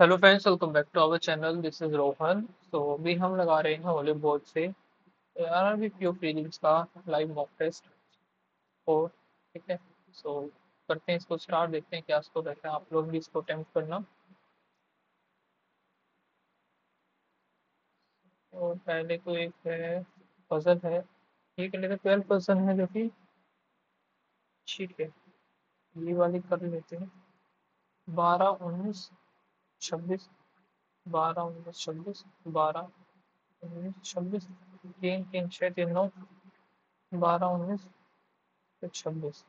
Hello friends, welcome back to our channel. This is Rohan. तो अभी हम लगा रहे हैं हॉली बोर्ड से आरआरबी पीओ प्रीलिम्स का लाइव मॉक टेस्ट। और ठीक है, सो करते हैं इसको स्टार्ट, देखते हैं क्या स्कोर रहता है। आप लोग भी इसको अटेम्प्ट करना। और पहले तो एक है पजल है, ये कर लेते 12% है जो कि ठीक है, ये वाली कर लेते हैं। 12 19 26, 12 19 26, 12 19 26, 3 3 6 3 9, 12 19 26,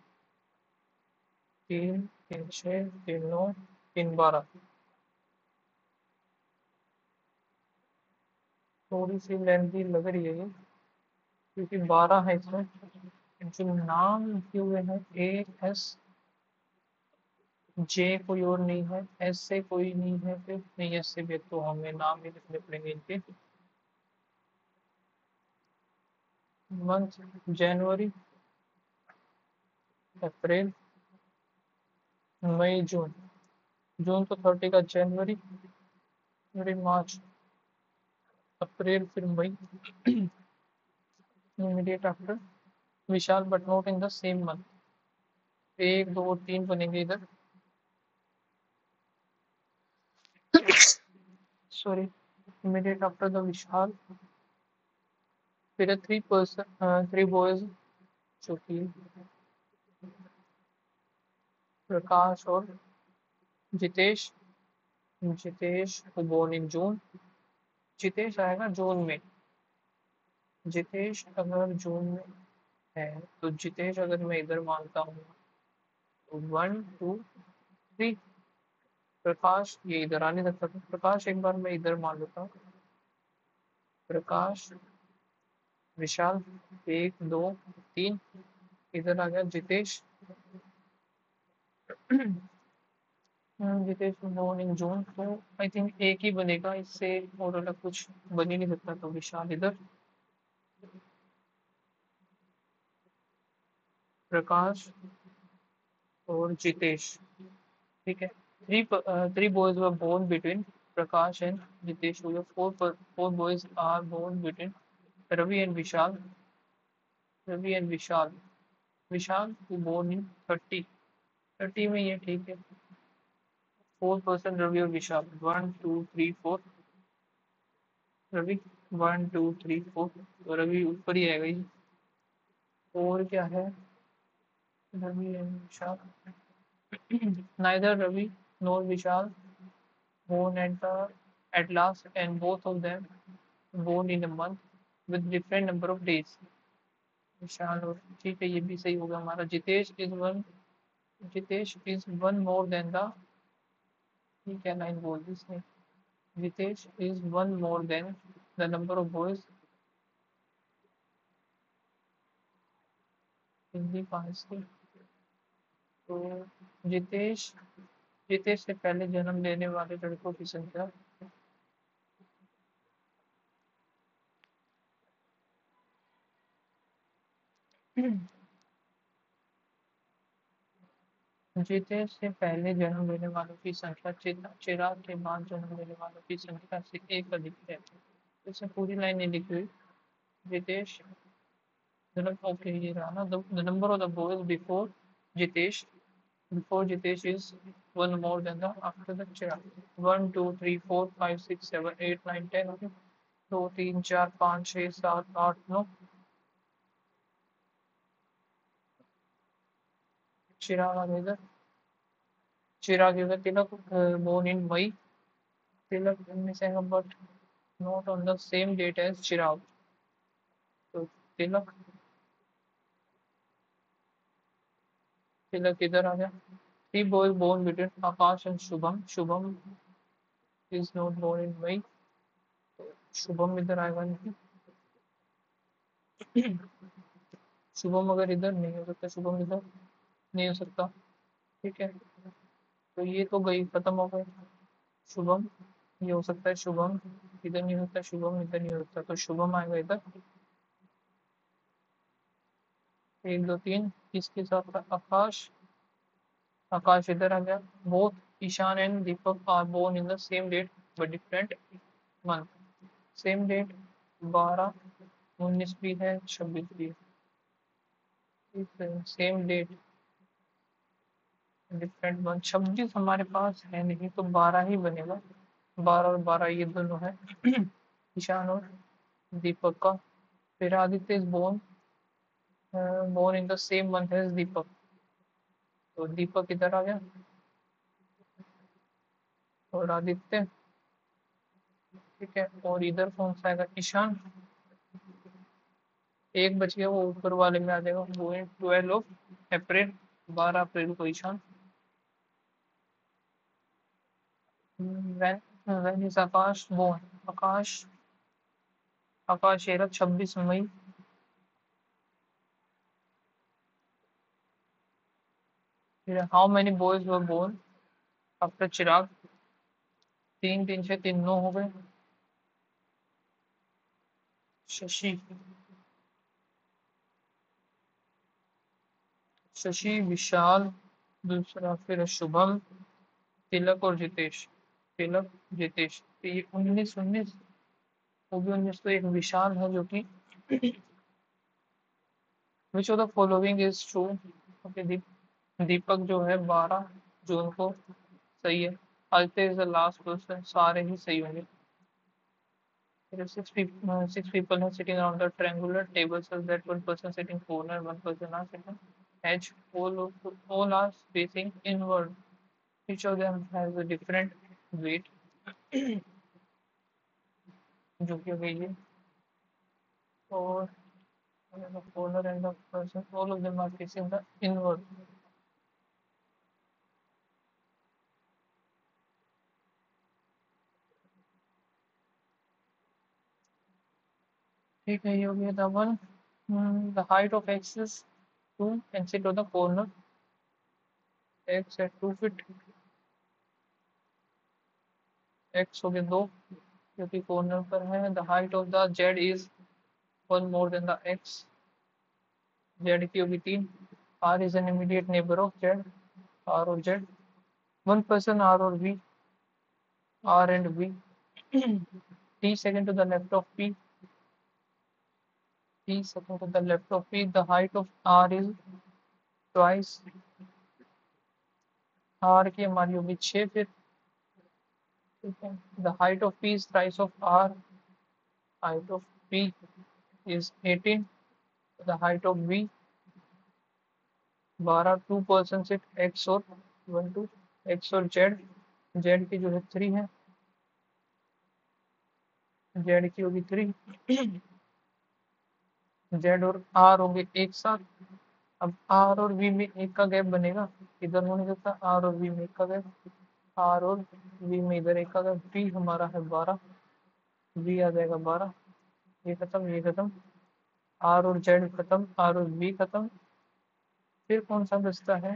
3 3 6 3 9 3 12। थोड़ी सी लेंथी लग रही है ये, क्योंकि 12 है इसमें। जो नाम लिखे हुए हैं ए एस जे, कोई और नहीं है। एस से कोई नहीं है, फिर नहीं, एस से भी है, तो हमें नाम ही लिखने पड़ेंगे इनके। मंथ जनवरी, अप्रैल, मई, जून। जून तो 30 का, जनवरी, फरवरी, मार्च, अप्रैल, फिर मई, immediate after Vishal, but not in the same month. एक दो तीन बनेंगे इधर, sorry, immediate after the Vishal. फिर 3 पर्सन, 3 बॉयज, जो कि प्रकाश और Jitesh. Jitesh born in June. Jitesh आएगा जून में। जितेश अगर जून में है, तो जितेश अगर मैं इधर मानता हूँ तो 1 2 3। प्रकाश ये इधर आने लगता था, प्रकाश एक बार मैं इधर मान लेता हूँ। प्रकाश, विशाल, 1 2 3, इधर आ गया Jitesh. Jitesh born in June, तो आई थिंक एक ही बनेगा, इससे और अलग कुछ बन ही नहीं सकता, तो विशाल इधर। प्रकाश और जितेश, ठीक है। Three boys were born between Prakash and Jitesh. Four boys are born between Ravi and Vishal. Ravi and Vishal. Vishal born in 30 में, ये ठीक है। 4 पर्सन रवि और विशाल, 1 2 3 4। रवि 1 2 3 4, तो रवि ऊपर ही आएगा ये। और क्या है, Ravi and Vishal. Neither Ravi nor Vishal born at last, and both of them born in a month with different number of days. Vishal और ठीक है, ये भी सही होगा हमारा। Jitesh is one more than the, ये क्या लाइन बोल दी इसने। Jitesh is one more than the number of boys. Hindi 5 से, तो जितेश जितेश से पहले जन्म लेने वाले लड़कों की संख्या। जितेश से पहले जन्म लेने वालों की संख्या चिराग के बाद जन्म लेने वालों की संख्या से एक अधिक है। इसमें पूरी लाइन नहीं लिखी हुई। जितेश जन्म, ओके, ये रहा ना। The number of the boys before Jitesh is one more than the after the Chirag. 1 2 3 4 5 6 7 8 9 10। 2 3 4 5 6 7 8 9। Chirag आ गया। चिराग इधर। Tilak born in May. Tilak missing, but not on the same date as Chirag. तो तिलक तिलक इधर आ गया। Three boys born between Akash and Shubham. Shubham is not born in May. Shubham इधर आएगा नहीं। शुभम अगर इधर नहीं हो सकता, शुभम इधर नहीं हो सकता, ठीक है। तो ये तो गई, खत्म हो गए। शुभम ये हो सकता है, शुभम इधर नहीं हो सकता, शुभम इधर नहीं हो सकता, तो शुभम आएगा इधर। 1 2 3, इसके साथ आकाश। आकाश इधर आ गया। Both Ishan and Deepak are born in the same date but different month. Same date 12, 19 भी है, 26 भी है. Same date different month. 26 हमारे पास है नहीं तो 12 ही बनेगा. 12 और 12 ये दोनों है. ईशान और दीपक का. फिर Aditya is born in the same month as Deepak. तो दीपक इधर आ गया और आदित्य. ठीक है. और इधर कौन सा आएगा? ईशान. एक बच गया, वो ऊपर वाले में आ जाएगा. वो 12 अप्रैल. 12 अप्रैल को Ishan. when is Akash born? Akash ये 26 मई. फिर how many boys were born after Chirag? 3 3 6 3 9 हो गए. शशि. शशि, विशाल, दूसरा फिर शुभम, तिलक और जितेश. तिलक, जितेश. तो ये 19 19. वो भी 19. तो एक विशाल है जो कि which of the following is true? Okay. Deepak जो है 12 जून को सही है. Aditya is the last person. सारे ही सही होंगे. Six people are sitting around the triangular table so that one person sitting corner, one person are sitting edge. All are facing inward. Each of them has a different weight. जो कि हो गई है. और the corner and the person, all of them are facing the inward. ठीक है. ये हो गया था one. The height of x is 2 and sit on the corner. x at 2 feet. x हो गया 2 क्योंकि कॉर्नर पर है. The height of the z is 1 more than the x. z की होगी 3. r is an immediate neighbor of z. r और z. One person r और v. r and v. t second to the left of p. t second to the left of p. The height of r is twice. r की हमारी होगी 6 फिर. ठीक है. The height of p is thrice of r. Height of p is 18. The height of v 12. 2% से x और 1 2. x और z. z की जो है 3 है. z की होगी 3. z और r होंगे एक साथ. अब r और v में एक का गैप बनेगा. इधर होने सकता r और v में एक का गैप. r और v में इधर एक का गैप. p हमारा है 12. v आ जाएगा 12. ये खत्म, ये खत्म. r और z खत्म, r और v खत्म. फिर कौन सा बचता है?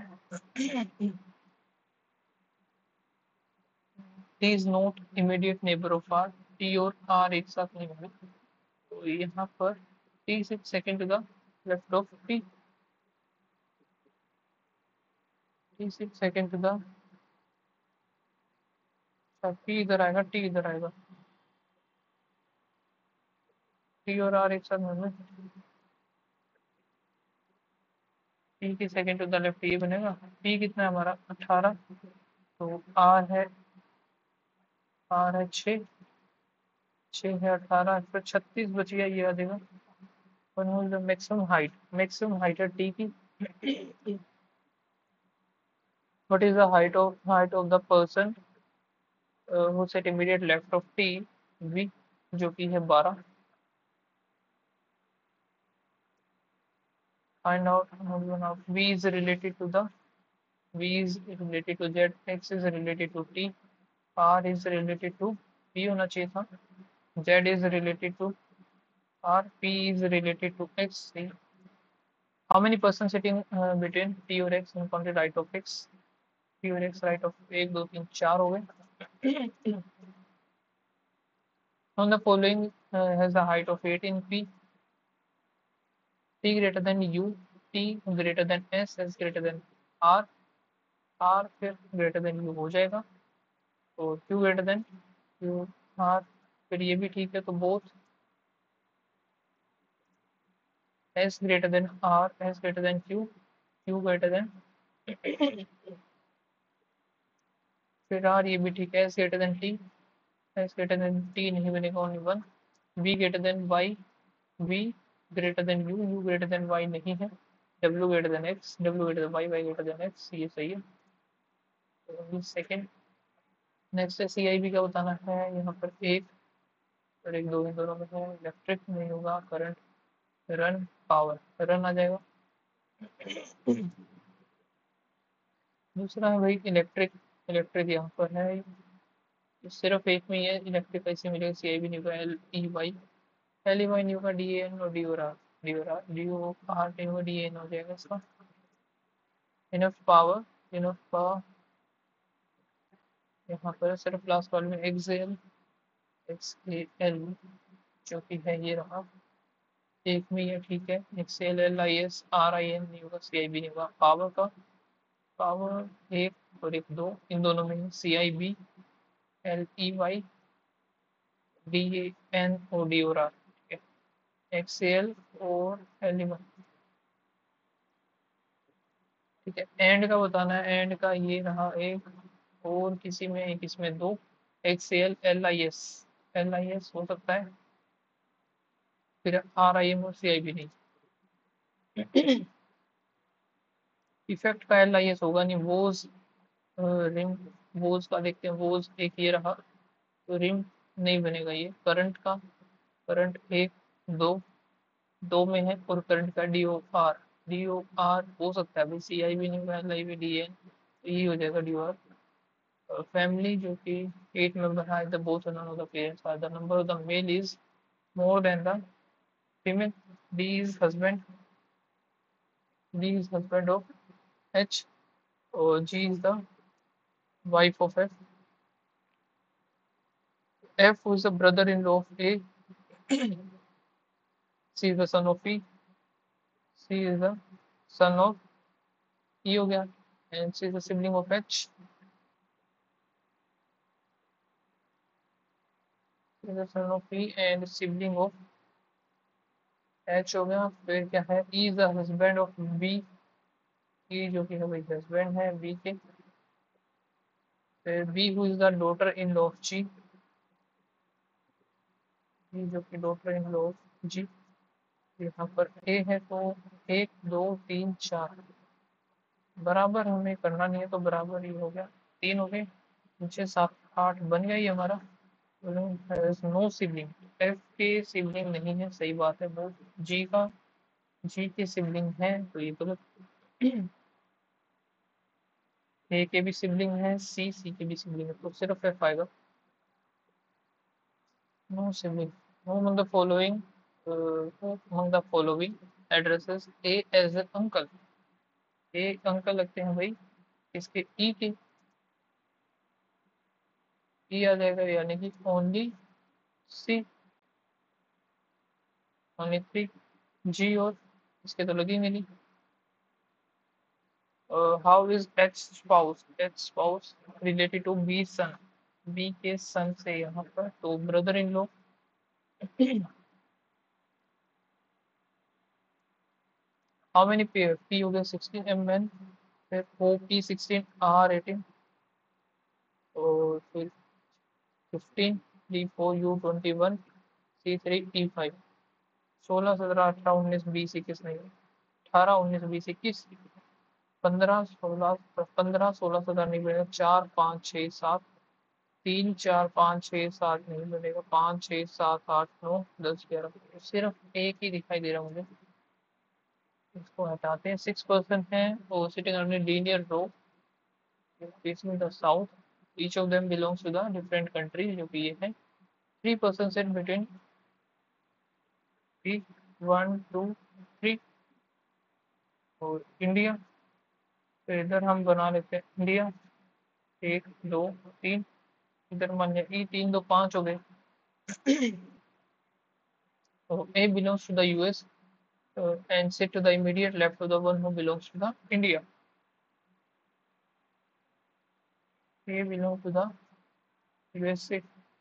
t is not immediate neighbor of r. t और r एक साथ नहीं होंगे. तो यहाँ पर t is second to the left of p. t is second to the. p इधर आएगा, t इधर आएगा. t और r एक साथ होंगे. p की सेकंड टू द लेफ्ट ये बनेगा. p कितना है हमारा? 18. तो r है 6. 6 है 18. फिर 36 बच गया. ये आ जाएगा. मैक्सिमम हाइट है t की. what is the height of the person who sit immediate left of t? v जो कि है 12. find out v is related to the. v is related to z. x is related to t. r is related to p होना चाहिए था. z is related to r. p is related to x. how many persons sitting between t और x and counted right of x? t और x right of 1 2 3 4 हो गए. on the following has the height of 8 in p. t greater than u. t greater than s greater than r. R फिर greater than U हो जाएगा, और Q greater than U R, फिर ये भी ठीक है, तो both S greater than R, S greater than Q, Q greater than, फिर आर ये भी ठीक है, S greater than T, S greater than T नहीं बनेगा, only one, V greater than Y, V greater than U, U greater than Y नहीं है, W greater than x, W greater than Y, Y greater than X, ये सही है। तो second, next है सी I B का बताना है, यहाँ पर एक और एक, दो इन दोनों में है, इलेक्ट्रिक नहीं होगा, करंट, रन, पावर, रन आ जाएगा। दूसरा है भाई इलेक्ट्रिक, इलेक्ट्रिक यहाँ पर है, सिर्फ एक में ही है, इलेक्ट्रिक कैसे मिलेगा, सी आई बी नहीं होगा, L E Y, L E Y नहीं होगा, डी ए एन और डी और आर, डी और आर, डी ओ आर नहीं होगा, डी एन हो जाएगा इसका। इनफ पावर, इनफ पावर यहाँ पर सिर्फ लास्ट कॉल में X L, X A L, जो कि है ये रहा, एक में ये ठीक है, X L L I S R I N नहीं होगा, सी आई बी नहीं होगा, पावर का, पावर एक और एक दो, इन दोनों में C I B, L E Y, D A N और डी और आर, ठीक है, एक्स एल और एल ई वाई, ठीक है। एंड का बताना है, एंड का ये रहा एक, और किसी में एक, इसमें दो, X L L I S, L I S हो सकता है, फिर आर आई एम और सी आई बी नहीं, इफेक्ट का एल आई एस होगा नहीं, वोज रिम, वोज का देखते हैं, वोज एक ये रहा, तो रिम नहीं बनेगा ये, करंट का, करंट एक, दो, दो में है, और करंट का D O R, D O R हो सकता है भाई, सी आई भी नहीं होगा, एल आई भी, डी एन, तो ये हो जाएगा डी ओ आर। फैमिली जो कि 8 मेंबर है, the both none of the parents are, the number of the male is more than the female, D is husband, D is husband of H, और G is the wife of F, F who is the brother-in-law of A, C is the son of P, C is the son of E हो गया, and C is the sibling of H, C is the son of P and sibling of H हो गया, फिर क्या है, E is the husband of B, E जो कि है भाई हस्बैंड है B के, फिर B who is the daughter-in-law of G, G जो कि daughter-in-law of G, यहाँ पर A है तो एक, दो, तीन, चार, बराबर हमें करना नहीं है, तो बराबर ही हो गया, तीन हो गए, नीचे सात आठ बन गया ये हमारा। नो सिबलिंग, एफ के सिबलिंग नहीं है, सही बात है, वो जी का, जी के सिबलिंग है, तो ये गलत, ए के भी सिबलिंग है, सी, सी के भी सिबलिंग है, तो सिर्फ एफ आएगा। No sibling, no among the following, among the following addresses A as A uncle, A uncle लगते हैं भाई इसके, ई के, ई आ जाएगा, यानी कि only C, only three, G और इसके तो लगेंगे नहीं। How is H spouse related to B son, B के सन से यहाँ पर, तो brother in law, how many pair, P हो गया 16 एम एन, फिर ओ पी 16, आर 18, और फिर 15, डी 4, यू 21, सी 3, टी 5, 16, 17, 18, 19, 20, 21 नहीं, 18, 19, 20, 21, 15, 16, 15, 16, 17 नहीं बनेगा, 4, 5, 6, 7, 3, 4, 5, 6, 7 नहीं बनेगा, 5, 6, 7, 8, 9, 10, 11, सिर्फ एक ही दिखाई दे रहा मुझे, इसको हटाते हैं, 6% है, और sitting on linear row facing the south, each of them belongs to the different country, जो कि ये है, 3% सेट बिटवीन 1, 2, 3, और इंडिया, तो इधर हम बना लेते हैं इंडिया, एक, दो, तीन, इधर मान लिया ई, तीन, दो, पांच हो गए, तो A belongs to the US, and sit to the immediate left of the one who belongs to the India. A belong to the USA,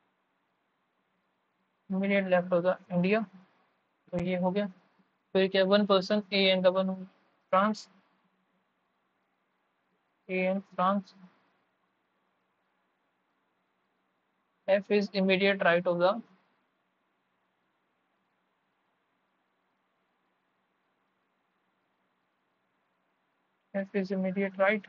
immediate left of the India, तो ये हो गया। फिर क्या, one person A and one France, A and France, F is immediate right of the, F is immediate right,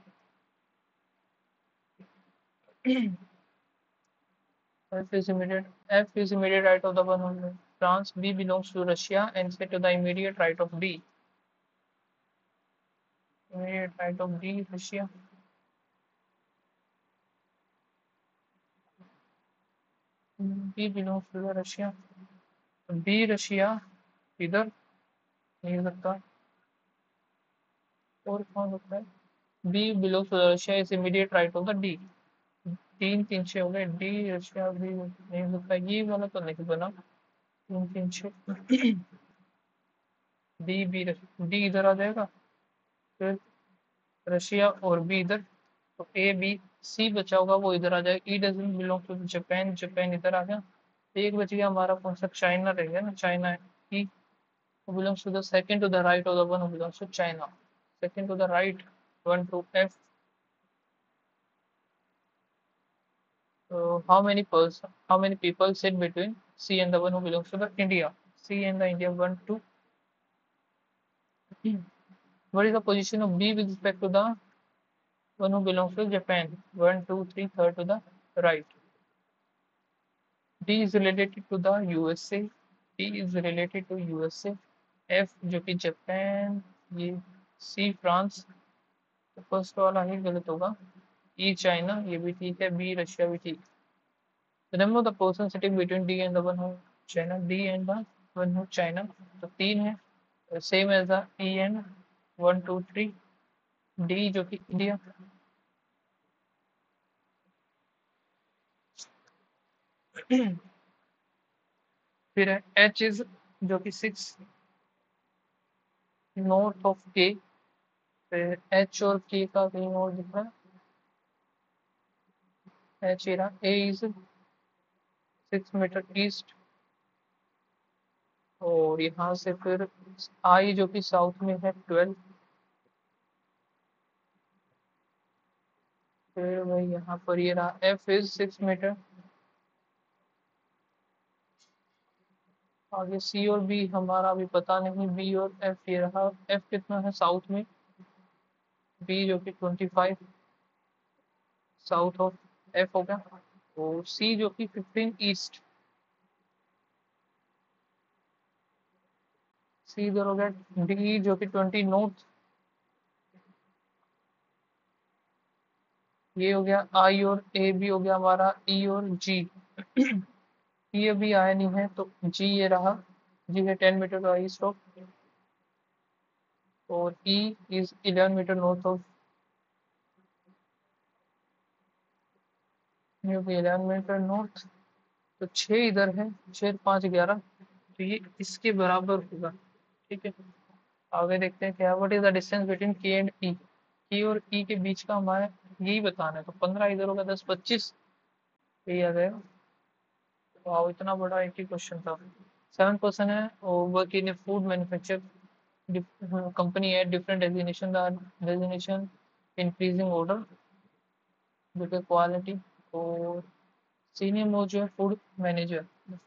F is immediate right of the one on France. B belongs to Russia and C to the immediate right of D. Immediate right of D, Russia. B belongs to the Russia. B Russia इधर नहीं हो सकता, और कौन सकता है? B belongs to the Russia is immediate right of the D. तीन तीन छः हो गए, D रशिया B नहीं हो सकता, ये वाला तो नहीं बना। तीन तीन छः, D इधर आ जाएगा, फिर रशिया और बी इधर, तो ए बी सी बचा होगा वो इधर आ जाएगा। E doesn't belong to Japan, Japan इधर आ गया। एक बच गया हमारा कौन सा, चाइना रह गया ना, चाइना है। E belongs to the second to the right of the one belongs to China, second to the right, one two F. How many people sit between C and the one who belongs to the India, C and the India, one two. What is the position of B with respect to the one who belongs to Japan, 1, 2, 3, third to the right. D is related to the USA, D is related to USA, F जो कि Japan, ये C France, तो first वाला ही गलत होगा। E China, ये भी ठीक है। B रशिया भी ठीक। The number of the person sitting between D and the one who China, D and the one who China, तो तीन है, same as the E and 1, 2, 3। D जो कि इंडिया, फिर है H इज जो कि 6 नॉर्थ ऑफ के, फिर एच और के का कहीं और दिख रहा है, H A is 6 metre east, और यहाँ से फिर आई जो कि साउथ में है 12, फिर वही यहाँ पर ये रहा, एफ इज 6 मीटर। आगे सी और बी हमारा अभी पता नहीं, बी और एफ ये रहा, एफ कितना है साउथ में, बी जो कि 25 साउथ ऑफ एफ हो गया, और सी जो कि 15 ईस्ट, सी इधर हो गया। डी जो कि 20 नॉर्थ, ये हो गया आई, और ए बी हो गया हमारा ई और जी। ये अभी आया नहीं है, तो जी ये रहा, जी है 10 मीटर का ईस्ट ऑफ, और E is 11 metre north of, ये भी 11 मीटर नॉर्थ, तो 6 इधर है, 6 5 11, तो ये इसके बराबर होगा। ठीक है, आगे देखते हैं क्या, what is the distance between K and E, K और ई के बीच का हमारा यही बताना है, तो 15 इधर होगा, 10 25, यही आ गया। वाह, इतना बड़ा एक ही क्वेश्चन था। 7 पर्सन है, work in food manufacture company है, different designation, the designation increasing order, better quality, और सीनियर मोस्ट जो है फूड मैनेजर,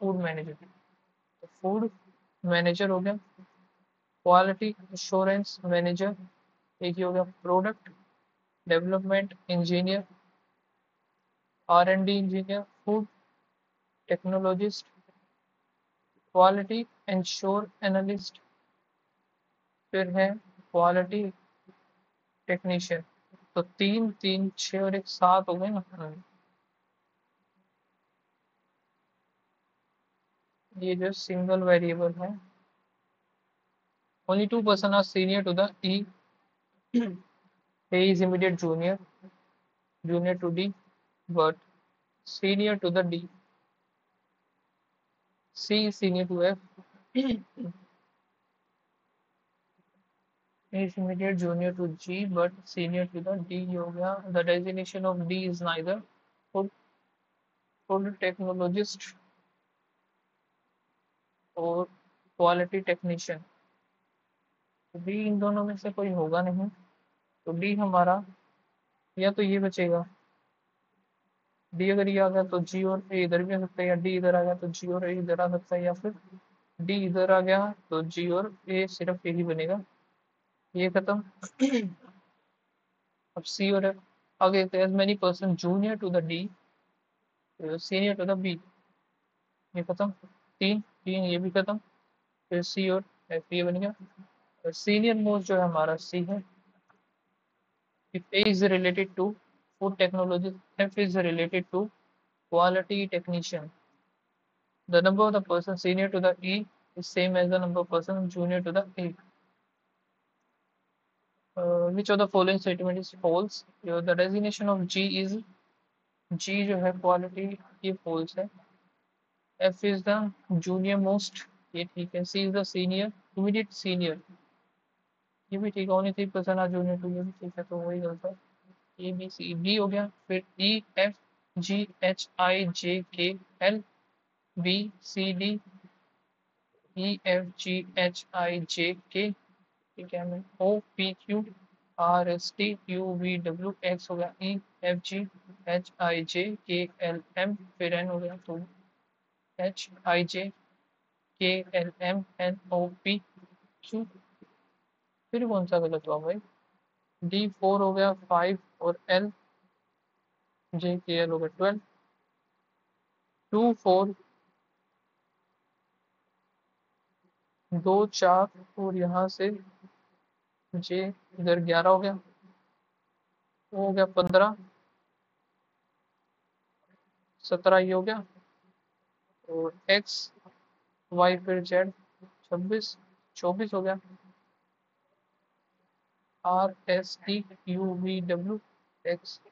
फूड मैनेजर हो गया, क्वालिटी एश्योरेंस मैनेजर, एक ही हो गया, product development engineer, R and D engineer, food technologist, quality insure analyst, फिर है क्वालिटी टेक्नीशियन। तो 3 3 6 और एक 7 हो गए ना। ये जो सिंगल वेरिएबल है, only 2 person are senior to the E, A is immediate junior to D, but senior to the D, C is senior to F, is immediate junior to G but senior to the D हो गया. The designation of D is neither food, food technologist और quality technician. D इन दोनों में से कोई होगा नहीं, तो डी हमारा या तो ये बचेगा. डी अगर ये आ गया तो जी और ए इधर भी आ सकता है, या डी इधर आ गया तो जी और ए इधर आ सकता है, या फिर डी इधर आ गया तो जी और ए सिर्फ यही बनेगा. ये खत्म. अब सी और आगे as many person junior to the D senior to the B. ये खत्म. तीन तीन ये भी खत्म. फिर सी और एफ ये बन गया. सीनियर मोस्ट जो है हमारा सी है. if A is related to food technology, F is related to quality technician. The number of the person senior to the E is same as the number of person junior to the A. Which of the following statement is false? The designation of G is G जो है quality ये false है. F is the junior most ये ठीक है. C is the senior immediate senior ये भी ठीक है. only 3% are junior to ये भी ठीक है, तो वही गलत है. ए बी सी डी हो गया. फिर ई F G H I J K L B C D E F G H I J K ठीक है. मैं O P Q R S T U V W X हो गया. ई F G H I J K L M फिर N हो गया, तो H I J K L M N O P Q. फिर कौन सा गलत हुआ भाई? डी 4 हो गया. 5 और एल जे के एल हो गया 12. 2 4 2 4 और यहाँ से जे इधर 11 हो गया. वो हो गया 15. 17 ये हो गया. और एक्स वाई फिर जेड 26 24 हो गया. R S T U V W X.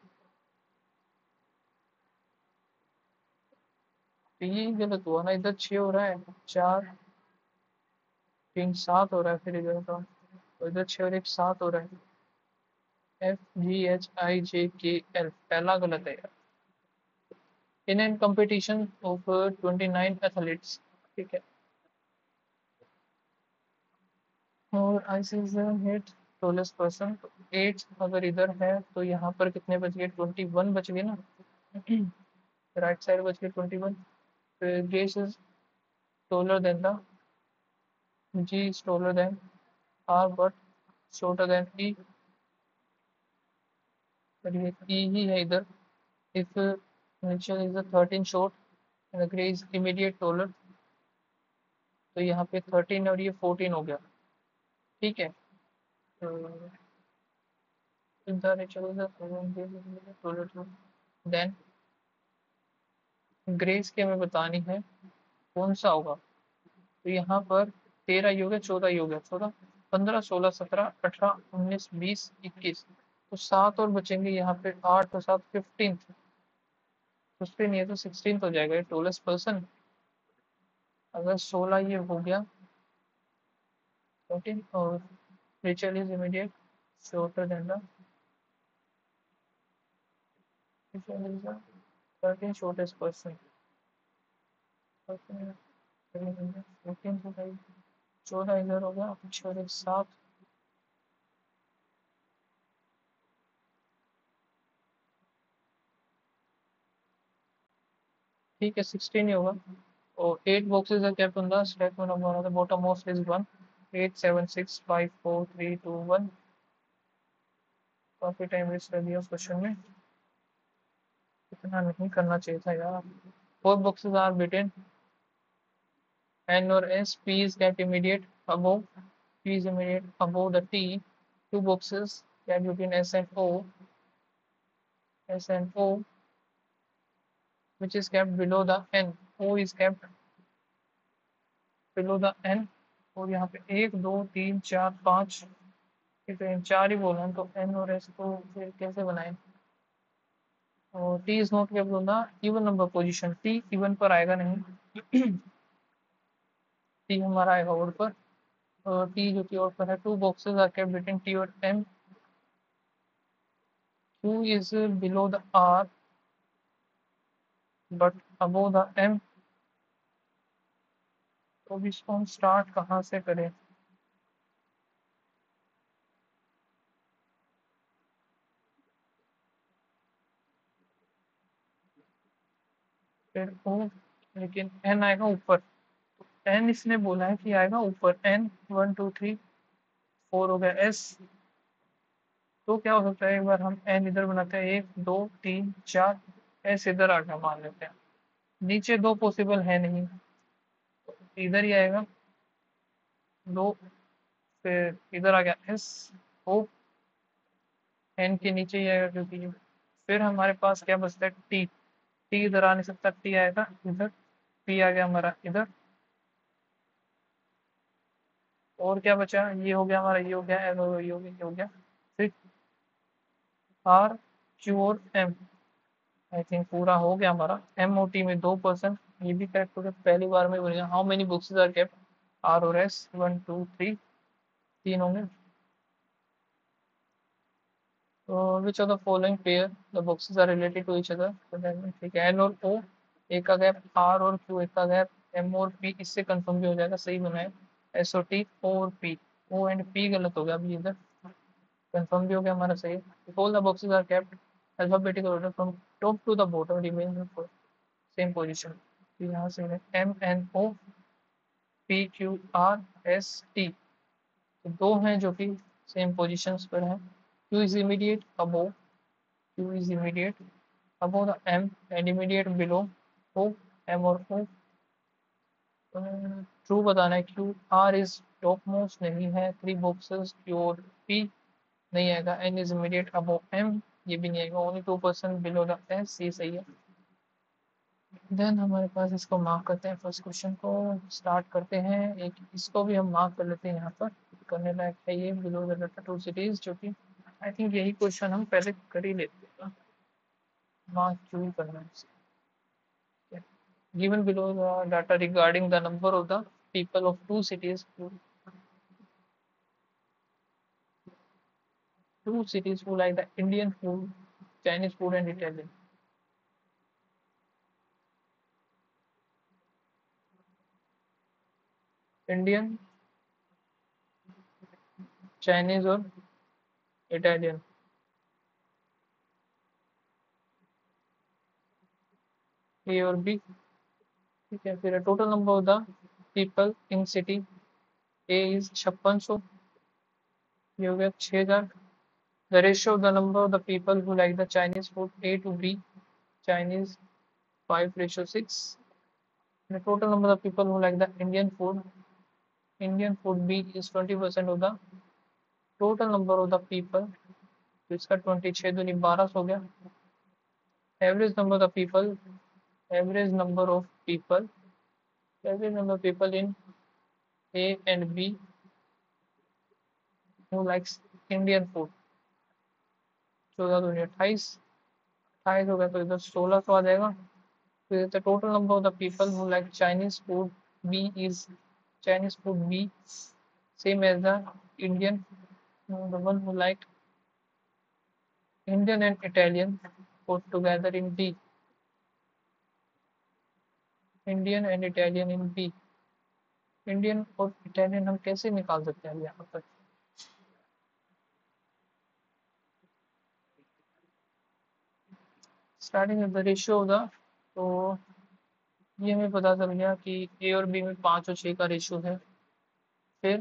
ये गलत हुआ ना, इधर 6 हो रहा है. 4 3 7 हो रहा है. फिर इधर का तो इधर 6 और 1 7 हो रहा है. F G H I J K L पहला गलत है यार. In an competition of 29 athletes ठीक है. और आईसीज हिट टोलेस्ट पर्सन 8 अगर इधर है तो यहाँ पर कितने बच गए? 21 बच गए ना. राइट साइड बच गए 21. Grace is taller than the G is taller than R but shorter than E. but ये E ही है इधर. if Mitchell is a 13 short and the Gray is immediate taller तो यहाँ पे 13 और ये 14 हो गया. ठीक है. तो the Mitchell is a taller then Grace की हमें बतानी है कौन सा होगा. तो यहाँ पर 13 ही हो गया, 14 ही हो गया. 14 15 16 17 18 19 20 21 तो 7 और बचेंगे यहाँ पे. 8 और 7 15. 15 ये तो 16 हो जाएगा. ये टोलेस्ट पर्सन अगर 16 ये हो गया 14 और Rachel is immediate shorter than the 13 shortest person. 14 तो भाई 14 इधर हो गया. 6 और 7 ठीक है. 16 ही होगा. और 8 boxes are kept on the statement of one of the bottommost is 1 8 7 6 5 4 3 2 1. काफी टाइम वेस्ट कर दिया उस क्वेश्चन में. इतना नहीं करना चाहिए था यार. 4 boxes are between N or S. P is kept immediate above. P is immediate above the T. 2 boxes kept between S and O. S and O which is kept below the N. O is kept below the N. और यहाँ पे 1 2 3 4 5 4 ही बोला है, तो N और S को फिर कैसे बनाए. और T is not kept on the even number position. T even पर आएगा नहीं. T हमारा आएगा ओड पर. टी जो कि और पर है, two boxes are kept between T और M, Q is below the R but above the M. तो अभी इसको हम स्टार्ट कहाँ से करें? फिर ओ, लेकिन एन आएगा ऊपर, एन इसने बोला है कि आएगा ऊपर, एन 1 2 3 4 हो गया एस। तो क्या हो सकता है, एक बार हम एन इधर बनाते हैं, 1 2 3 4, एस इधर आ गया मान लेते हैं। नीचे दो पॉसिबल है नहीं, इधर ही आएगा दो, फिर इधर आ गया एस ओ, एन के नीचे ही आएगा क्योंकि फिर हमारे पास क्या बचता है, टी। टी इधर आ नहीं सकता, टी आएगा इधर, पी आ गया हमारा इधर। और क्या बचा, ये हो गया हमारा, ये हो गया, एल हो गया, ये हो गया, ये हो गया। फिर आर क्यू और एम, आई थिंक पूरा हो गया हमारा। एम ओ टी में 2%, ये भी करेक्ट हो गया, पहली बार में बन गया। How many books are kept, R और एस, 1 2 3, तीन होंगे। तो which of the following pair the boxes are related to each other, ठीक है, एन और ओ एक का गैप, आर और क्यू एक का गैप, एम और पी इससे कंफर्म भी हो जाएगा, सही बनाए। एस ओ टी, ओ और पी, ओ एंड पी गलत हो गया अभी इधर, कंफर्म भी हो गया हमारा सही। All the boxes are kept alphabetical order from top to the bottom, remain same position. तो यहाँ से M N O P Q R S T, तो दो हैं जो कि सेम पोजीशंस पर हैं। Q is immediate above, Q is immediate above the M and immediate below O, M और ओ। ट्रू बताना है, Q R is top most नहीं है, थ्री बॉक्सेस क्यू और पी नहीं आएगा, N is immediate above M ये भी नहीं आएगा, ओनली 2% बिलो द एस, ये सही है। देन हमारे पास इसको मार्क करते हैं, फर्स्ट क्वेश्चन को स्टार्ट करते हैं। एक इसको भी हम मार्क कर लेते हैं, यहाँ पर करने लायक है ये, below the data two cities, जो कि आई थिंक यही क्वेश्चन हम पहले कर ही लेते हैं, मार्क क्यों ही करना है। Given below the data regarding the number of the people of two cities who like the Indian food, Chinese food and Italian. Indian, Chinese और इटालियन, ए और बी, ठीक है। फिर total number of the people in city, A is 5600, ये हो गया 6000। The ratio of the number of the people who like the Chinese food, A to B, Chinese 5:6। The total number of people who like the Indian food B is 20% of the total number of the people, तो इसका 20, 6 दूनी 12 हो गया। Average number of the people, average number of people, average number of people in A and B who likes Indian food, 14 दूनी 28, 28 हो गया तो इधर 1600 आ जाएगा। फिर the total number of the people who like Chinese food B is, Chinese food B same as the Indian, the one who liked Indian and Italian put together in B, Indian and Italian in B. Indian और Italian हम कैसे निकाल सकते हैं यहाँ पर, starting with the ratio of the, तो ये हमें पता चल गया कि ए और बी में 5 और 6 का रेशियो है। फिर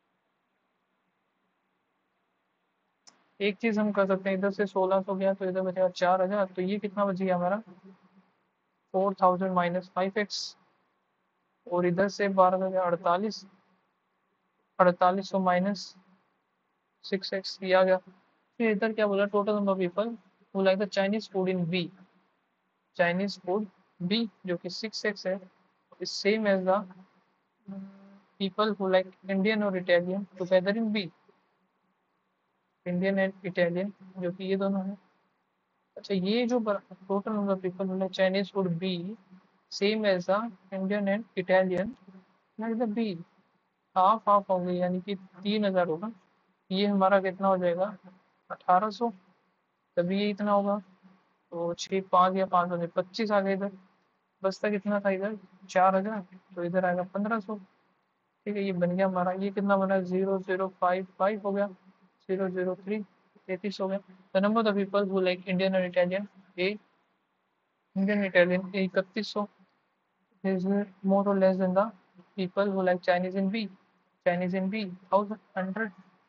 एक चीज हम कर सकते हैं, इधर से 1600 गया तो इधर बचेगा 4000, तो ये कितना बच गया हमारा, 4000 माइनस 5x, और इधर से 12 गया 48, 4800 माइनस 6x, ये आ गया। फिर इधर क्या बोला, total number people who like the Chinese food in B, Chinese food B जो कि 6x है, is same as the people who like Indian और Italian together in B, Indian and Italian जो कि ये दोनों है। अच्छा, ये जो total number people who like Chinese food B same as the Indian and Italian like the B, half half हो गई, यानी कि 3,000 होगा। ये हमारा कितना हो जाएगा, 1800। तभी ये इतना होगा। तो 6 5 या 5 होने 25 आ गए इधर। बचता कितना था इधर, 4000। तो इधर आएगा 1500। ठीक है, ये बन गया हमारा। ये कितना बना, 0055 हो गया। 003 33 हो गया। The number of people who like Indian और Italian A, Indian Italian A 3100 is more or less than the people who like Chinese in B. Chinese in B 1100.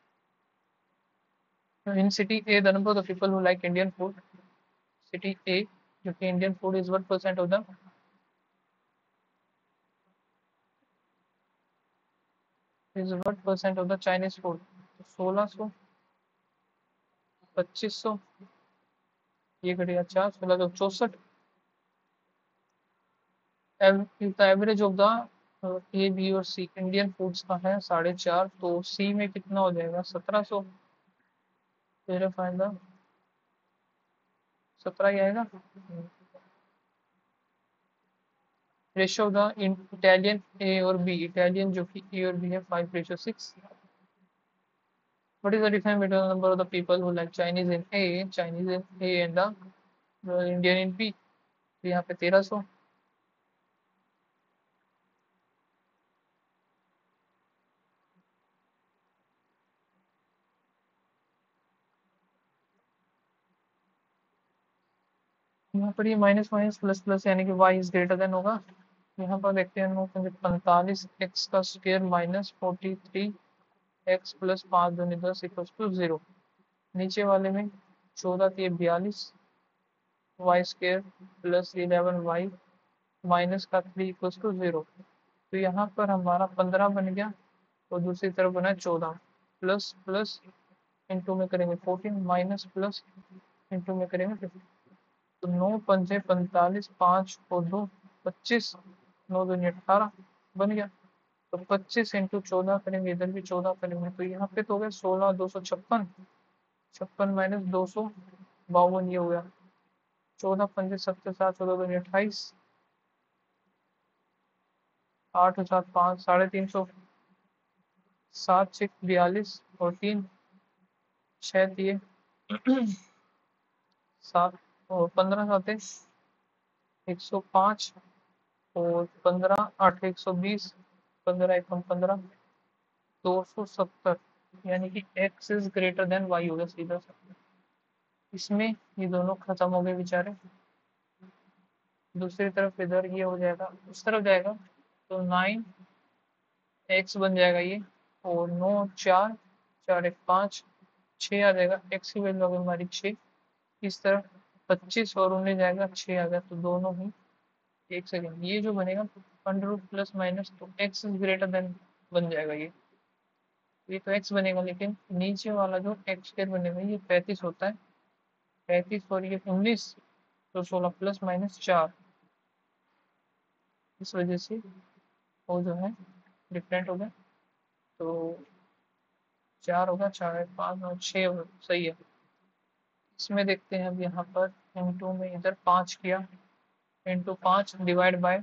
In city A, the number of the people who like Indian food. City A, जो कि Indian food is what percent of the, is what percent of the Chinese food. 1600, 2500, ये घटेगा 4, 16 the average of the A, B और C Indian foods का है 4.5। तो C में कितना हो जाएगा, 1700। मेरे फायदा 17 ही आएगा। Ratio of the Italian A और बी, इटालियन जो कि ए और बी है 5:6। What is the difference between the number of the people who like Chinese in A, Chinese in A and the Indian in B? तो यहाँ पे 1300। यहाँ पर ये माइनस माइनस प्लस प्लस, यानी कि y इज ग्रेटर देन होगा। यहाँ पर देखते हैं हम 45 एक्स का स्क्वायर माइनस 43 एक्स प्लस 5 दूनी 10 इक्वल टू 0। नीचे वाले में 14 थी 42 y square plus 11 y minus का 3 इक्वल टू 0। तो यहाँ पर हमारा 15 बन गया और दूसरी तरफ बना 14। प्लस प्लस इंटू में करेंगे 14 माइनस प्लस इंटू में करेंगे 15। तो 9 पंजे 45, 5 और 2 25, 9 दूनी 18 बन गया। तो 25 इंटू 14 करेंगे, इधर भी 14 करेंगे, तो यहाँ पे तो हो गया 16 256। 56 माइनस 252 ये हो गया। 14 पंजे 77, 14 दूनी 28, 8 और 7 5, 350, 7 6 42 और 3 6 दिए 7 और 15 साते 105 और 15 8 120, 15 एकम 15 270, यानी कि x is greater than y होगा सीधा सा। इसमें ये दोनों खत्म हो गए बेचारे। दूसरी तरफ इधर ये हो जाएगा, उस तरफ जाएगा तो 9x बन जाएगा ये। और 9 4 4 1 5 6 आ जाएगा, x की वैल्यू होगी हमारी 6। इस तरफ 25 और 19 जाएगा, 6 आ गया, तो दोनों ही। एक सेकेंड, ये जो बनेगा अंडर रूट प्लस माइनस, तो x इज ग्रेटर देन बन जाएगा ये तो x बनेगा, लेकिन नीचे वाला जो x स्क्वायर बनेगा ये 35 होता है। 35 और ये 19, तो 16 प्लस माइनस 4। इस वजह से वो जो है डिफरेंट हो गया। तो 4 होगा, 4 5 और 6 सही है। इसमें देखते हैं अब यहाँ पर इंटू में इधर 5 किया, इंटू 5 डिवाइड बाय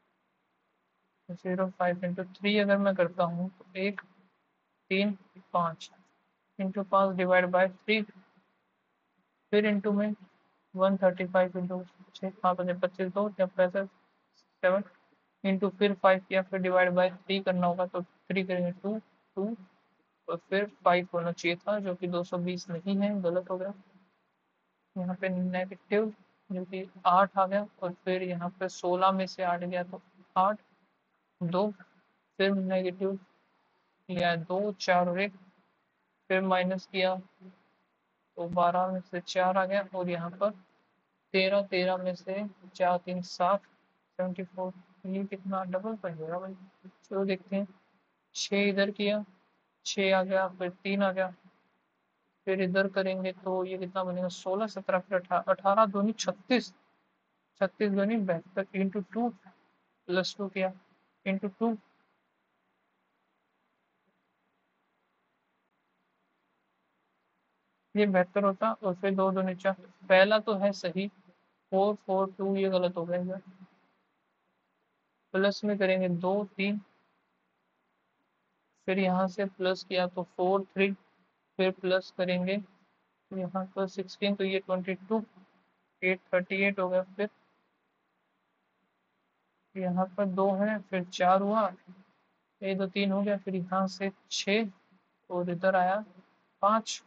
0.5 इंटू 3 अगर मैं करता हूँ तो 1 3 5 इंटू 5 डिवाइड बाय 3, फिर इंटू में 135 इंटू 6 5 25 2 या 65 7 इंटू फिर 5 किया, फिर डिवाइड बाय 3 करना होगा, तो 3 करेंगे 2 2 और फिर 5 होना चाहिए था, जो कि 220 नहीं है, गलत हो गया। यहाँ पे नेगेटिव जो कि 8 आ गया, और फिर यहाँ पे 16 में से 8 गया तो 8 2, फिर नेगेटिव लिया 2 4 और 1, फिर माइनस किया तो 12 में से 4 आ गया, और यहाँ पर 13 13 में से 4 3 7 74। ये कितना डबल बन जाएगा भाई। चलो देखते हैं। 6 इधर किया, 6 आ गया, फिर 3 आ गया, फिर इधर करेंगे तो ये कितना बनेगा, 16 17 फिर 18 18 दूनी 36, 36 दूनी 72 इंटू 2 प्लस 2 किया इंटू 2, ये बेहतर होता, और फिर 2 दूनी 4। पहला तो है सही, 4 4 2 ये गलत हो गया इधर। प्लस में करेंगे 2 3 फिर यहाँ से प्लस किया तो 4 3, फिर प्लस करेंगे तो यहाँ पर 16, तो ये 22, 8 38 हो गया। फिर यहाँ पर 2 है, फिर 4 हुआ, ये 2 3 हो गया, फिर यहाँ से 6 और इधर आया 5,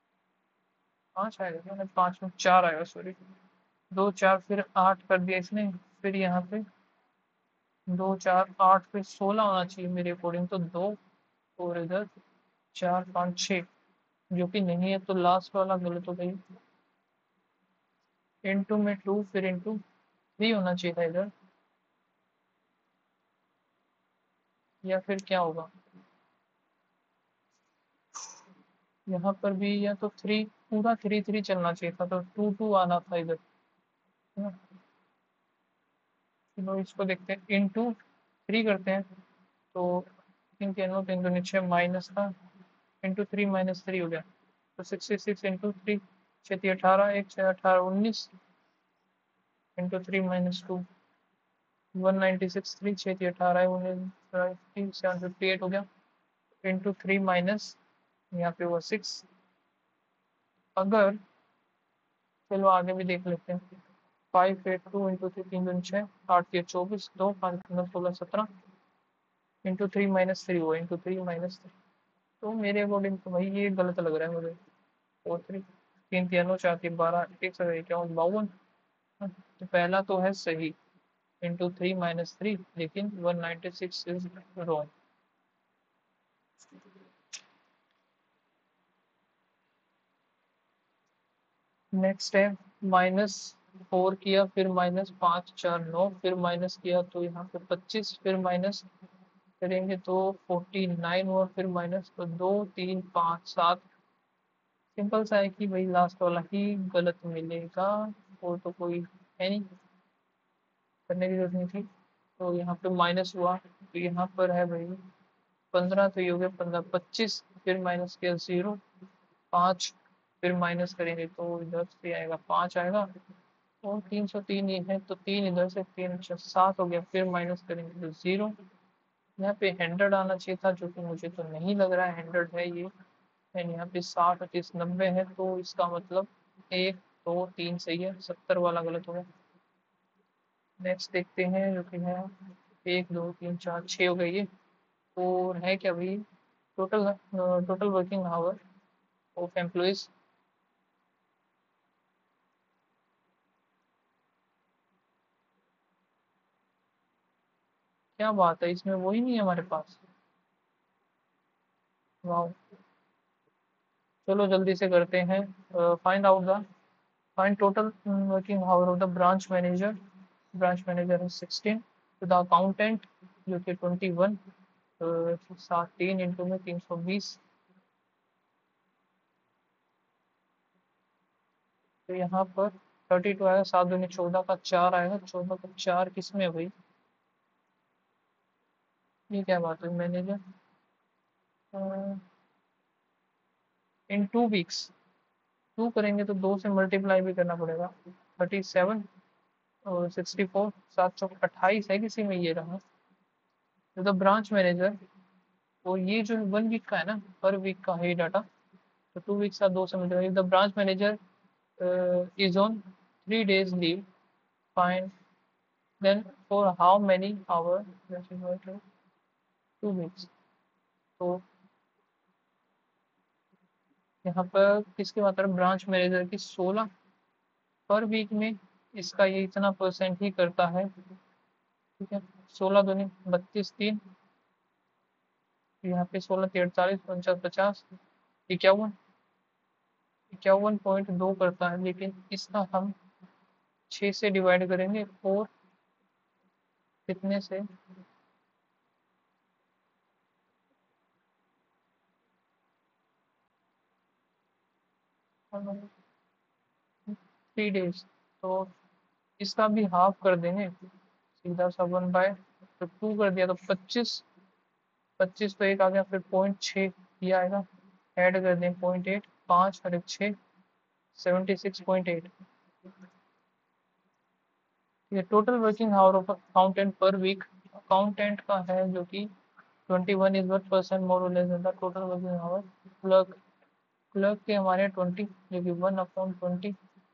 5 आएगा क्या? 5 में 4 आएगा, सॉरी, 2 4, फिर 8 कर दिया इसने। फिर यहाँ पे 2 4 8, फिर 16 होना चाहिए मेरे अकॉर्डिंग, तो 2 और इधर 4 5 6, जो कि नहीं है, तो लास्ट वाला गलत हो गई। इंटू में 2, फिर इंटू 3 होना चाहिए था इधर, या फिर क्या होगा यहाँ पर भी, या तो 3, पूरा 3 3 चलना चाहिए था, तो 2 2 आना था इधर, है ना। चलो इसको देखते हैं, इंटू 3 करते हैं, तो 3 के नो 3 दूनी 6 माइनस था, इंटू 3 माइनस 3 हो गया, तो 66 इंटू 3, 6 18, 1 6 18 19, इंटू 3 माइनस 2, 196, 3 6 18 19 758 हो गया, इंटू 3 माइनस यहाँ पे हुआ 6। अगर, चलो आगे भी देख लेते हैं, 5 8 2 इंटू 3 3 दूनी 6, 8 3 24, 2 5 9 16 17, इंटू 3 माइनस 3 हुआ, इंटू 3 माइनस 3, तो मेरे अकॉर्डिंग तो भाई ये गलत लग रहा है मुझे। 4 3 3 3 9 4 3 12, 1 7 51 52, तो पहला तो है सही, इंटू 3 माइनस 3, लेकिन 196 इज रॉन्ग। नेक्स्ट है -4 किया, फिर -5 4 9, फिर माइनस किया तो यहाँ पे 25, फिर माइनस करेंगे तो 49 हुआ, फिर माइनस तो 2 3 5 7। सिंपल सा है कि भाई लास्ट वाला ही गलत मिलेगा, और तो कोई है नहीं, करने की जरूरत नहीं थी। तो यहाँ पे माइनस हुआ, तो यहाँ पर है भाई 15, तो ये हो गया 15 25, फिर माइनस किया 0 5, फिर माइनस करेंगे तो इधर से आएगा 5 आएगा, और 303 ये है, तो 3 इधर से 3 अच्छा 7 हो गया, फिर माइनस करेंगे तो 0। यहाँ पे 100 आना चाहिए था, जो कि मुझे तो नहीं लग रहा है 100 है ये, एंड यहाँ पे 60 30 90 है, तो इसका मतलब 1 2 3 सही है, 70 वाला गलत हो गया। नेक्स्ट देखते हैं, जो कि है 1 2 3 4 6 हो गई ये, और है क्या भाई, total total working hour of employees. क्या बात है, इसमें वही नहीं है हमारे पास, वाह। चलो जल्दी से करते हैं, find out the, find total working hour of the branch manager. Branch manager है 16, तो द अकाउंटेंट जो कि 21, 7 3 इंटू में 320, तो यहाँ पर 32 आएगा, 7 दूनी 14 का 4 आएगा, 14 का 4 किस में है भाई, ये क्या बात है मैनेजर, इन 2 वीक्स, 2 करेंगे तो 2 से मल्टीप्लाई भी करना पड़ेगा, 37 और 64, 7 चौक 28 है, किसी में ये रहा। तो द ब्रांच मैनेजर, और ये जो 1 वीक का है ना, पर वीक का है डाटा, तो 2 वीक्स का 2 से multiply, the branch manager is on 3 days leave, fine, then for how many hour, 2 weeks, तो यहाँ पर किसकी मात्रा, ब्रांच मैनेजर की 16 पर वीक में, इसका ये इतना परसेंट ही करता है, ठीक है। 16 दूनी 32 3, यहाँ पे 16 43 49 50, 51, 51.2 करता है, लेकिन इसका हम 6 से डिवाइड करेंगे, और कितने से, 3 days, तो इसका भी हाफ कर देंगे, सीधा सा 1/, तो 2 कर दिया तो 25, 25 तो एक आ गया, फिर 0.6 ये आएगा, ऐड कर दें 0.8, 5 और 1 6, 76.8, ये total working hour of accountant per week, accountant का है जो कि 21 is what percent more or less than the total working hour. Clerk के हमारे 20 जो कि 1/20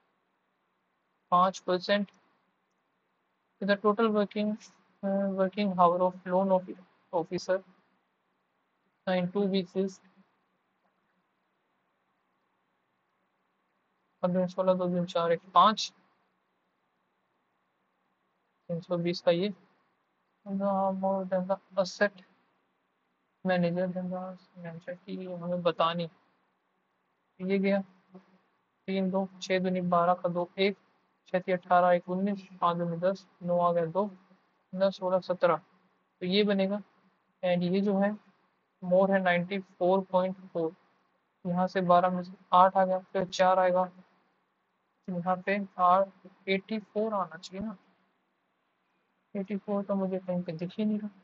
5%. The total working hour of loan officer in 2 weeks is 16 2 दिन 4 1 5 320 का ये. more than the asset manager than the manager की हमें बतानी. ये गया 3 2 6 दूनी 12 का 2 1 6 3 18 1 19 5 दूनी 10 9 आ गया 2 10 16 17. तो ये बनेगा. एंड ये जो है मोर है 94.4. यहाँ से 12 में से 8 आ गया, फिर 4 आएगा, यहाँ पे 84 आना चाहिए ना. 84 तो मुझे कहीं पे दिख ही नहीं रहा.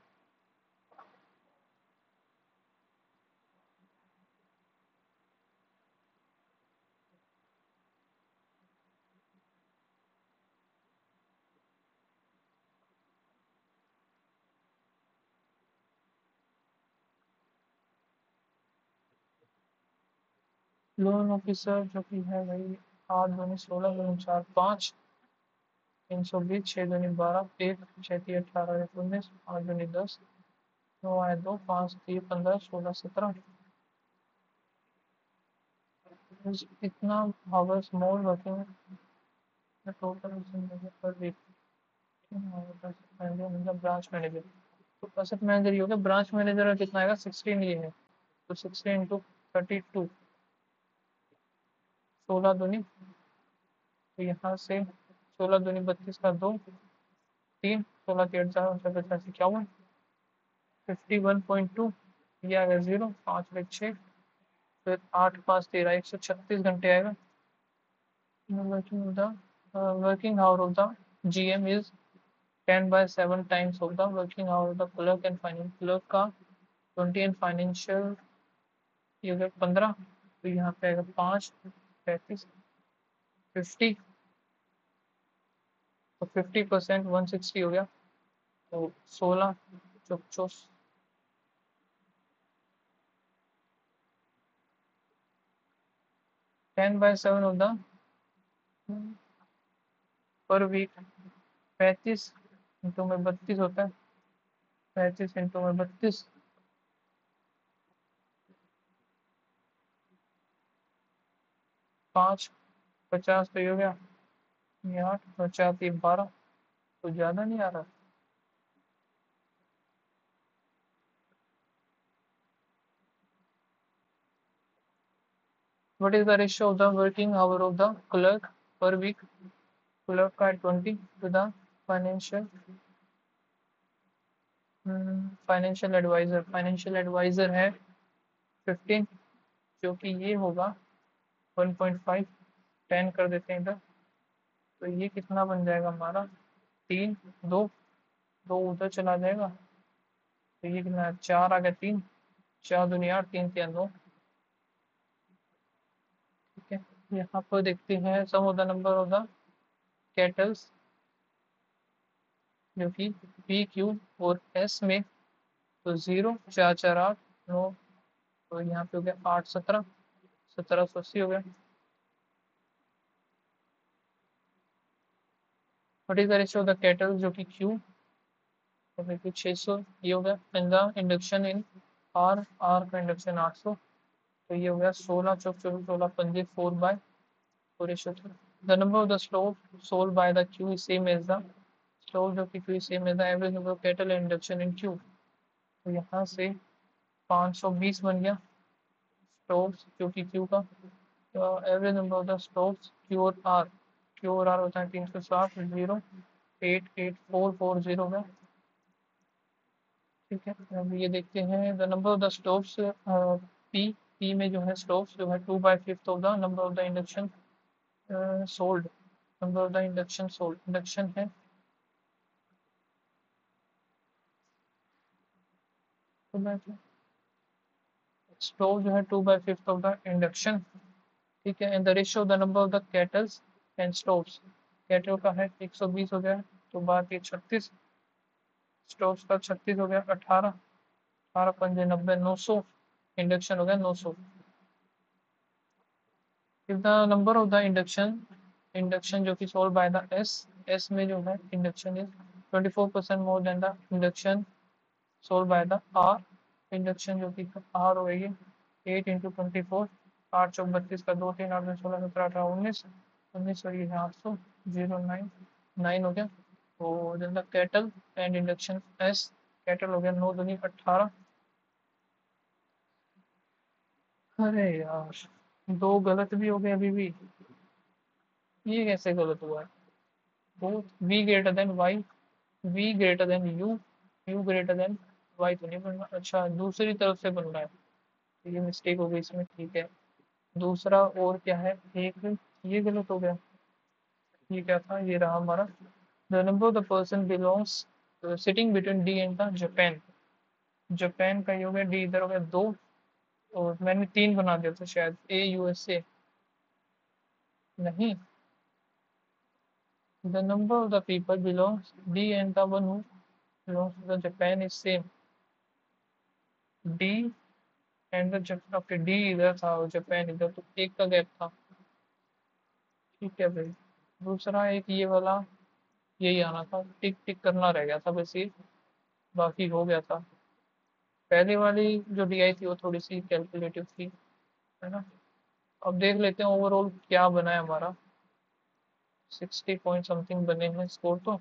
लोन ऑफिसर जो कि है भाई 8 दूनी 16 दूनी 4 5 320 6 दूनी 12 1 6 3 18 1 19 8 दूनी 10 9 आए 2 5 3 15 16 17. इतना hours more working total per week. Branch manager तो असेट मैनेजर ही हो गया. ब्रांच मैनेजर का कितना आएगा 16 ये है तो 16 इंटू 32 16 दूनी. तो यहाँ से 16 दूनी 32 का 2 3 16 के 8 51 51.2. ये आ गया 0 5 में 6 फिर 8 5 13 136 घंटे आएगा. Working hour of the GM is 10/7 times of the working hour of the clerk and finance. Clerk का 20 and फाइनेंशियल ये हो गया 15. तो यहाँ पे आएगा 5 35 50. तो 50% 160 हो गया. तो 16 24 10/7 of the per week 35 into में 32 होता है. 35 इंटू में 32 5 50 तो ये हो गया. ये 8 और 4 3 12 तो ज़्यादा नहीं आ रहा. What is the ratio of the working hour of the clerk per week? Clerk का 20 to the financial financial adviser. Financial adviser है 15 जो कि ये होगा 1.5 10 कर देते हैं इधर. तो ये कितना बन जाएगा हमारा 3 2 2 उधर चला जाएगा. तो ये कितना 4 आ गया 3 4 दुनिया 8 3 3 2. ठीक है. यहाँ पर देखते हैं sum of the number of the cattles जो कि पी क्यू और एस में. तो 0 4 4 8 9. तो यहाँ पे हो गया 8 17 1780 हो गया. What is the ratio of the cattle जो कि क्यू तो फिर 600 ये हो गया. In the induction in R का इंडक्शन 800. तो ये हो गया 16 चौक 16 पंजे 4/4 ratio. The number of the stove sold by the Q is same as the stove जो कि Q is same as the average number of cattle induction in Q. तो यहाँ से 520 बन गया स्टोव्स जो कि क्यू का. तो average number of the stoves Q और आर होता है 360 0 8 8 4 4 0 में. ठीक है. अब ये देखते हैं the number of the stoves P में जो है स्टोव्स जो है 2/5 of the number of the induction sold. Number of the induction sold induction है तो स्टोव जो है 2/5 ऑफ द इंडक्शन. ठीक है. And the ratio of the number of the kettles and stoves. Kettle का है 120 हो गया तो बात ये 36. स्टोव्स का 36 हो गया 18. 18 5 90 900 इंडक्शन हो गया 900। if the number of the induction जो कि solved by the s में जो है induction is 24% more than the induction solved by the r। induction जो कि r होगी 8 इंटू 24, 8 चौक 32 का 2 3 8 में 16 17 18 19 19 और ये है 800 09 9 हो गया। तो then the kettle and induction s, kettle हो गया 9 दूनी 18। अरे यार दो गलत भी हो गए अभी भी, ये कैसे गलत हुआ है। both v greater than y, v greater than u, u greater than y तो नहीं बनना, अच्छा दूसरी तरफ से बन रहा है, तो ये मिस्टेक हो गई इसमें, ठीक है। दूसरा और क्या है, एक ये गलत हो गया, ये क्या था, ये रहा हमारा the number of the person belongs sitting between D and the Japan. Japan का ये हो गया, डी इधर हो गया 2, और मैंने 3 बना दिया था शायद, ए यूएसए नहीं। The number of the people belongs D and the one who belongs to the Japan is same. D and the okay, D इधर था और जापान इधर, तो एक का गैप था, ठीक है भाई। दूसरा एक ये वाला, यही आना था, टिक टिक करना रह गया था बस ये, बाकी हो गया था। पहले वाली जो डी आई थी वो थोड़ी सी कैलकुलेटिव थी, है ना। अब देख लेते हैं ओवरऑल क्या बना है हमारा, 60 पॉइंट समथिंग बने हैं स्कोर तो।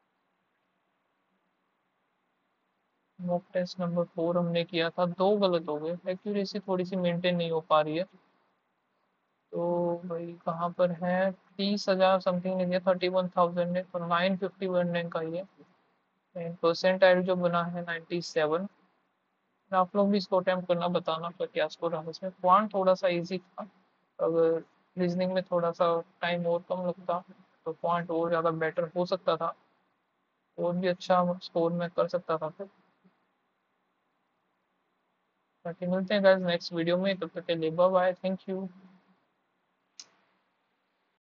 मॉक टेस्ट नंबर 4 हमने किया था, दो गलत हो गए, एक्यूरेसी थोड़ी सी मेंटेन नहीं हो पा रही है। तो भाई कहाँ पर है, 30,000 समथिंग ने दिया, 31,000 ने, तो 951 ने का ये परसेंटाइल जो बना है 97। आप लोग भी इसको अटेम्प्ट करना, बताना फिर क्या स्कोर रहा इसमें। क्वांट थोड़ा सा इजी था, अगर रीजनिंग में थोड़ा सा टाइम और कम लगता तो क्वांट और ज़्यादा बेटर हो सकता था, और भी अच्छा स्कोर में कर सकता था फिर। बाकी मिलते हैं गाइस नेक्स्ट वीडियो में, तब तक के लिए बाय बाय, थैंक यू।